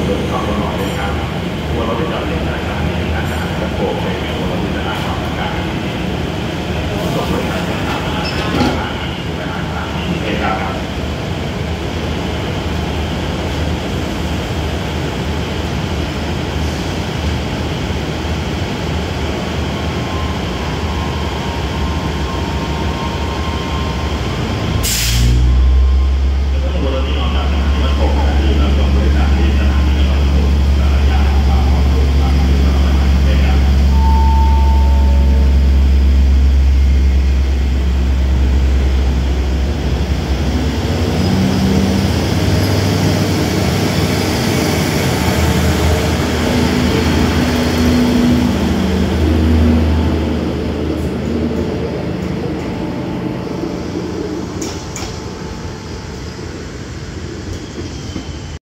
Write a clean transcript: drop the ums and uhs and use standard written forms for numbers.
รถขับรถหล่อเลยครับตัวรถที่จอดเรียงรายการในการจัดกระโปรงในตัวรถที่จะอ่านความต้องการส่งบริการต่างๆและอาหารต่างๆ